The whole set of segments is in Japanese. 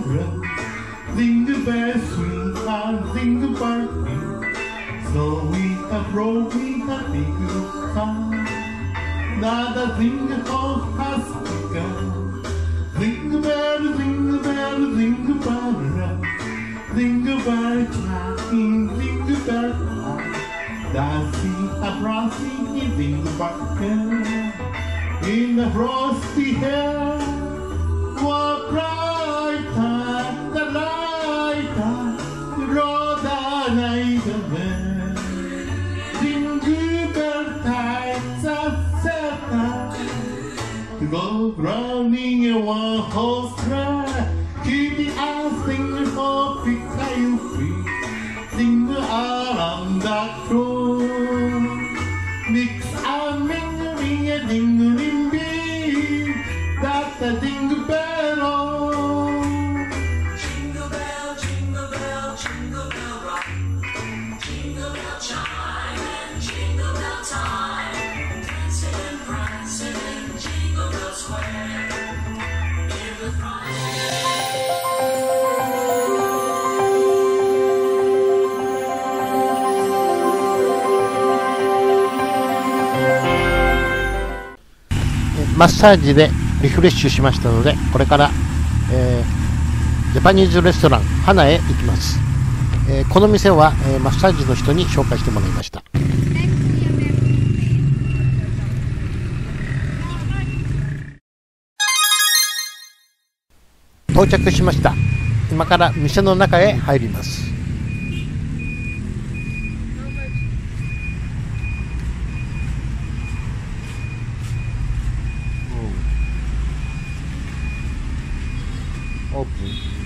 Jingle bells swing and jingle bells ring. So we approach a big town. Now the jingle hall has begun. Jingle bell, jingle bell, jingle bell rock. Jingle bell chime, jingle bell cry. Dancing and prancing in jingle bell air. In the frosty air, what brighter the lighter, the road the night away. Jingle bell times are set to go rounding in one horse track. Keep the eyes singing for pick you free. Jingle around the crow. Mix and mingling a jingling bee. That's the jingle bell roll. Jingle bell, jingle bell, jingle bell rock. Jingle bell chime and jingle bell time. Dancing and prancing in Jingle Bell Square. In the front. マッサージでリフレッシュしましたので、これから、ジャパニーズレストラン花へ行きます。この店は、マッサージの人に紹介してもらいました。到着しました。今から店の中へ入ります。オープ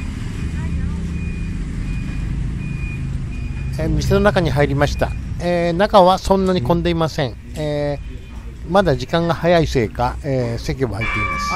ン。店の中に入りました。中はそんなに混んでいません。まだ時間が早いせいか、席は空いています。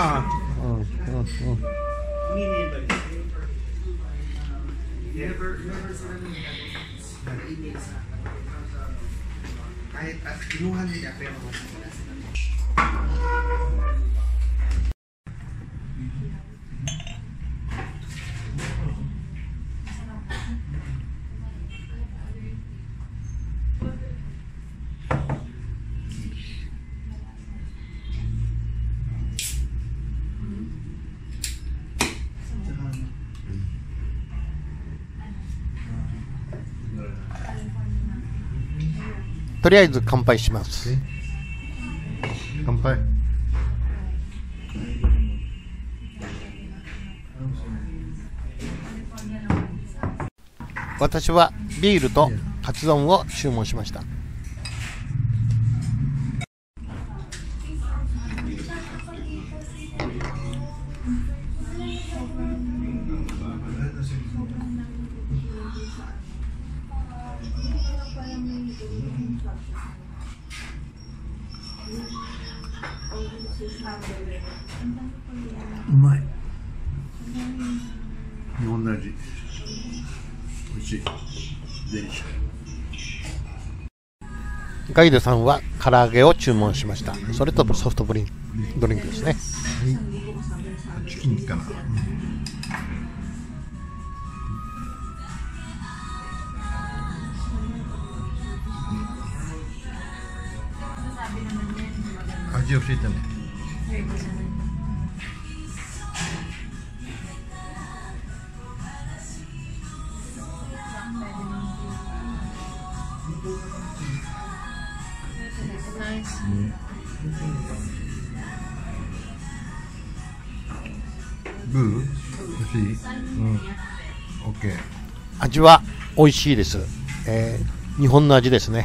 とりあえず乾杯します。 乾杯。 私はビールとカツ丼を注文しました。 うまい。日本の味。美味しい。デリシャ。 ガイドさんは唐揚げを注文しました。それとソフトドリンクですね。 チキンかな。味教えてね。グー？欲しい？オッケー。 味は美味しいです。日本の味ですね。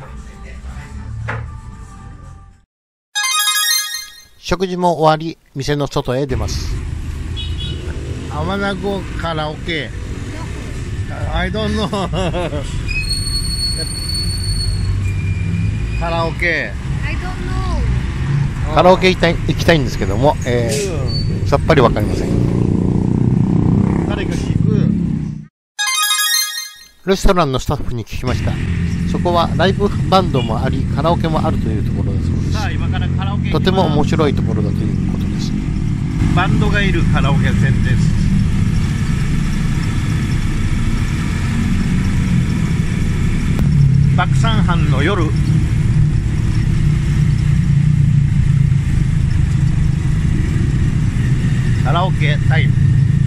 食事も終わり、店の外へ出ます。 I wanna go カラオケ。I don't know カラオケ。 カラオケ行きたいんですけども、さっぱりわかりません。 誰か聞く？ レストランのスタッフに聞きました。そこはライブバンドもあり、カラオケもあるというところだそうです。 さあ、今からカラオケ。 とても面白いところだということです。 バンドがいるカラオケ店です。 爆散班の夜。カラオケタイム。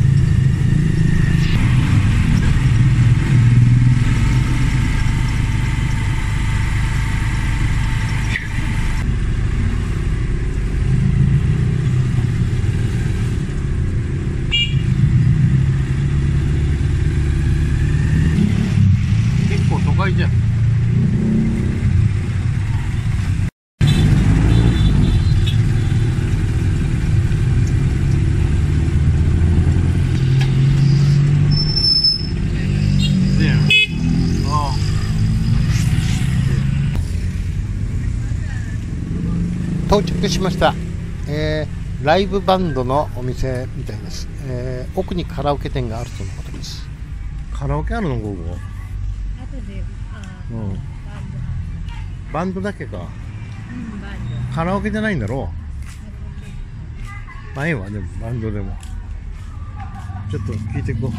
結構都会じゃん。到着しました。ライブバンドのお店みたいです。奥にカラオケ店があるとのことです。カラオケあるのここ？うん。バンドだけか。カラオケじゃないんだろう。まあいいわ、でもバンドでも。ちょっと聞いていこう。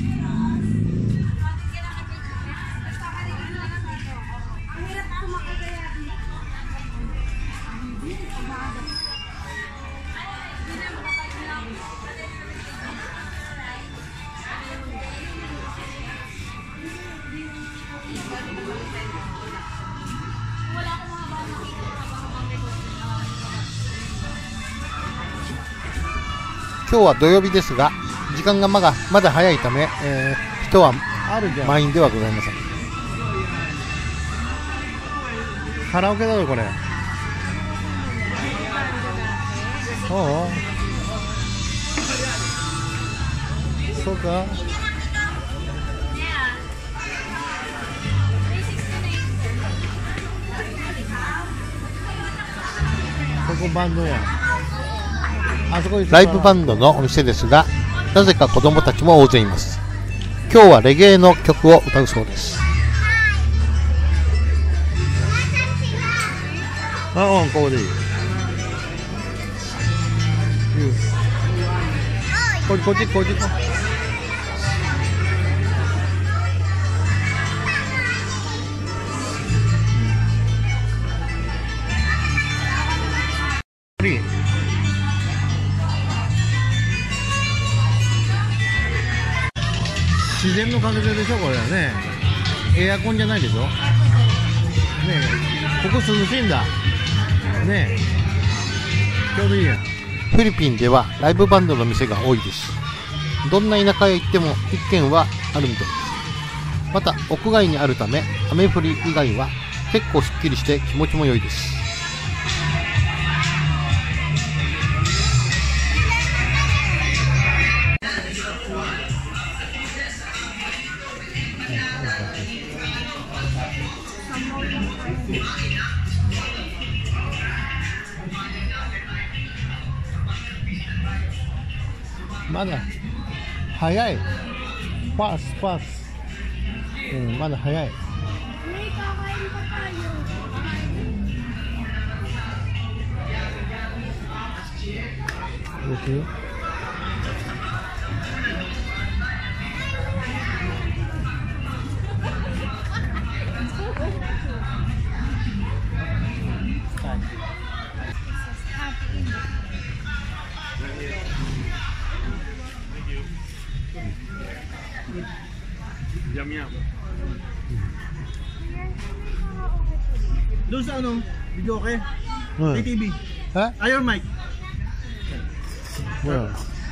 今日は土曜日ですが、時間がまだ早いため、人は満員ではございません。カラオケだろこれ。おう、そうか。ここバンドや。ライブバンドのお店ですが、なぜか子供たちも大勢います。今日はレゲエの曲を歌うそうです。あ、ここでいい。こっち。自然の風でしょこれはね。エアコンじゃないでしょね。ここ涼しいんだね。ちょうどいいや。フィリピンではライブバンドの店が多いです。どんな田舎へ行っても一軒はあるみたいです。また屋外にあるため雨降り以外は結構すっきりして気持ちも良いです。まだ早い。パス。まだ早い。 Doon sa video okay? May TV. Ha? Iron mic. Well.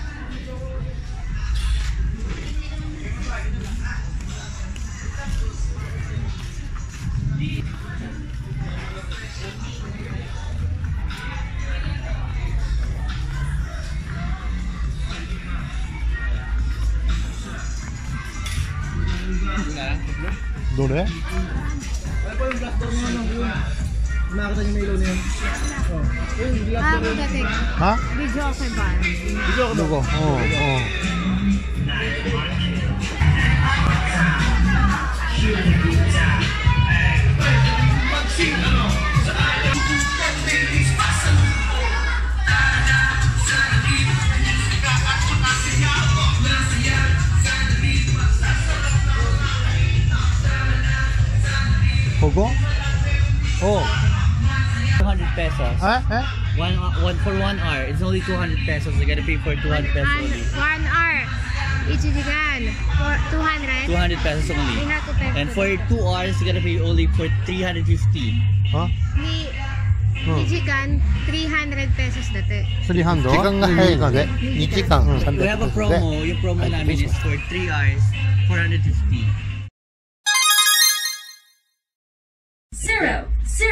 Dole? Wala po yung black door mo yun. Nakakita niyo may ilaw na yun. Yung black door mo. Ha? Video okay ba? Video ako Dugo. Oo. go? Oh. 200 pesos. Eh? One for 1 hour. It's only 200 pesos. You gotta pay for 200 pesos only. 1 hour. Ichijikan. For 200. 200 pesos only. We have to pay And for for 2 hours, you gotta pay only for 350. Huh? 2時間300 pesos dati. 300? 時間が早いので2時間300 We have a ペソで promo. Yung promo namin is for 3 hours, 450. Zero.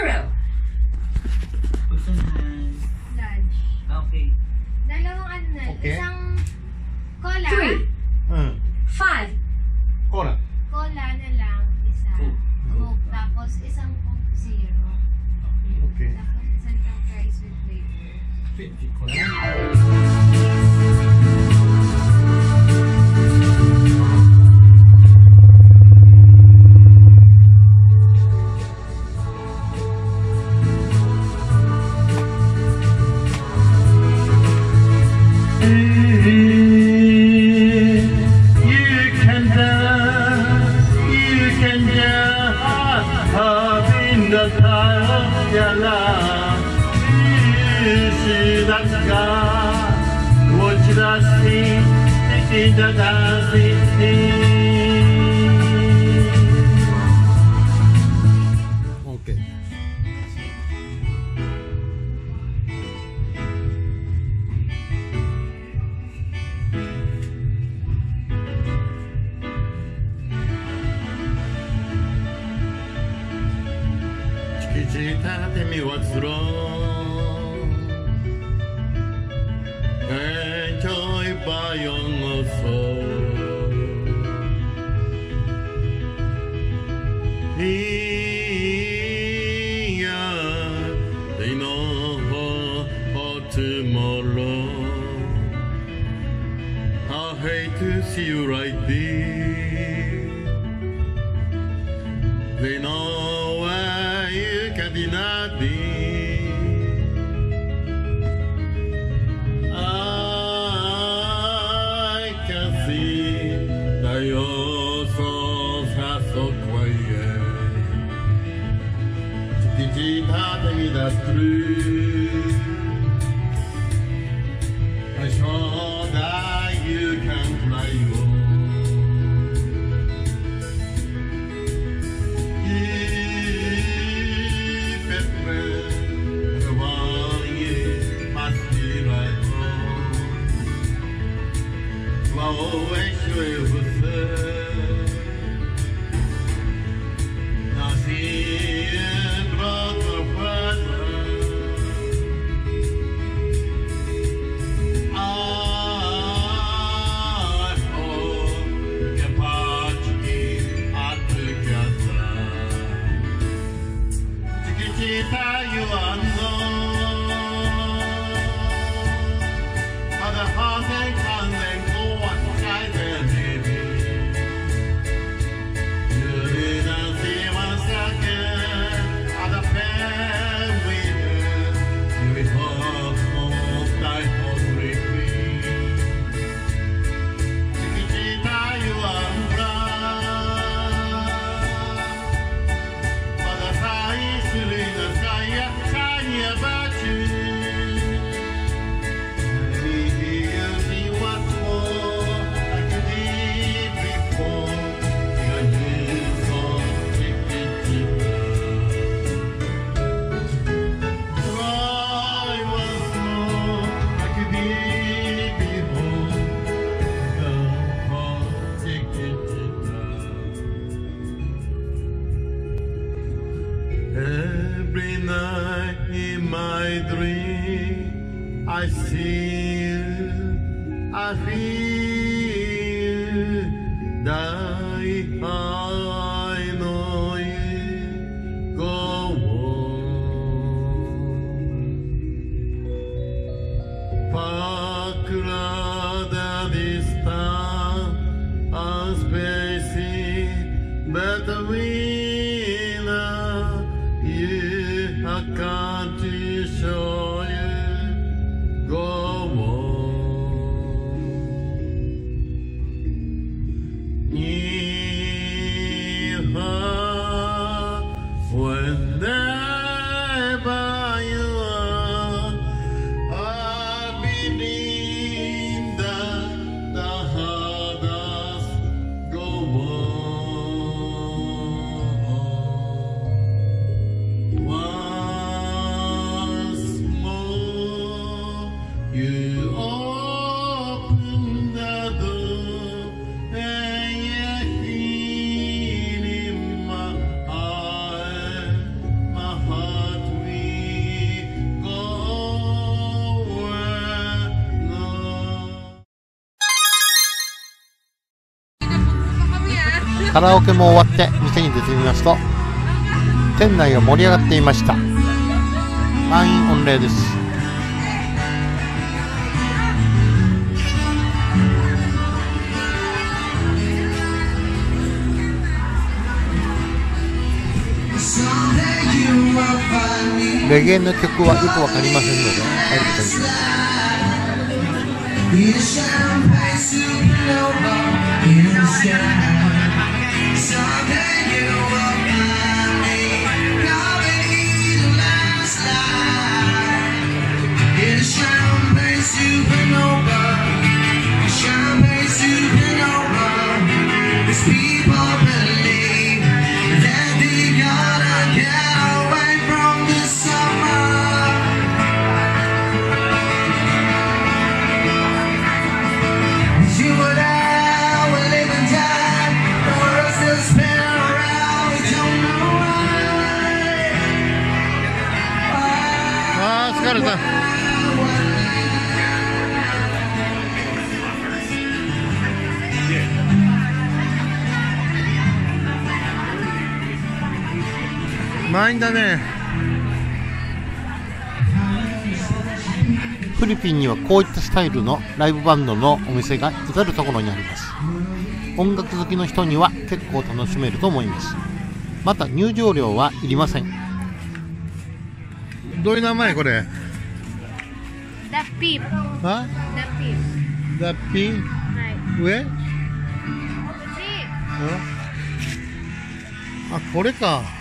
Lunch. Okay. Dalawang ano na. Okay. Isang cola. うん。 Five. コーラ。 Cola na lang. Isa. Coke. Tapos isang Coke Zero. Okay. Tapos isang fries with flavor. OK。 Chiquitita de mi guatsuro, enjoy by your soul. They know for tomorrow. I hate to see you right there. They know where you can be nothing. I can see that your souls are so quiet. Chiquitita, tell me that's true. I'm sure that you can fly on. Always with nothing but the present. I hope you party are together. Chiquitita, you are known. Other haunting, haunting. Every night in my dream, I see you, I feel that I know you go on. Pakra the distance, spacing between us. I can't show you go on. カラオケも終わって店に出てみますと、店内が盛り上がっていました。満員御礼です。レゲエの曲はよくわかりませんので入ることにします。あー疲れた。満員だね。フィリピンにはこういったスタイルのライブバンドのお店が至る所にあります。音楽好きの人には結構楽しめると思います。また入場料はいりません。どういう名前これ？ The Peep。 は？ The Peep。 The P？ はい。 上？ こっち。 あ、これか。